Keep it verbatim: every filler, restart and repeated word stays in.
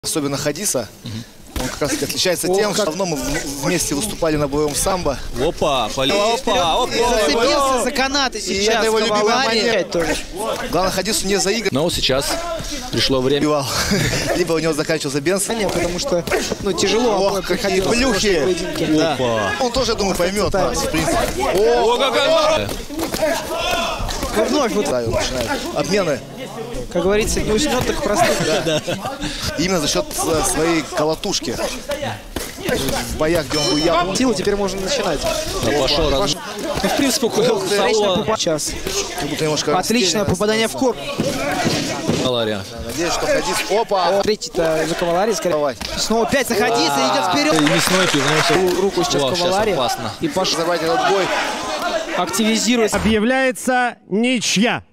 Особенно Хадиса. Он как раз отличается О, тем, как... что давно мы вместе выступали на боевом самбо. Опа, полетел. Опа, опа. Зацепился за канаты сейчас. И это его любимый момент. Главное, Хадису не заиграть. Но сейчас пришло время. Либо у него заканчивался бенз. Потому что ну, тяжело. Ох, какие плюхи. Да. Он тоже, я думаю, поймет нас, в принципе. О, какая... Вновь вот да, начинает. Обмены. Как говорится, не уснет, так простых. Да. Именно за счет своей колотушки. В боях, где он был явно. Силу теперь можно начинать. Да, пошел раз. Ну, в принципе, сейчас. Немножко отличное попадание в корпус. Кавалария. Надеюсь, что Хадис. Опа! Третий-то за Кавалария, скорее. Снова опять за Хадиса, идет вперед. Мясной пивной. Руку сейчас Кавалария. Опасно. И пошел. Забрать этот бой. Активизируется. Объявляется ничья.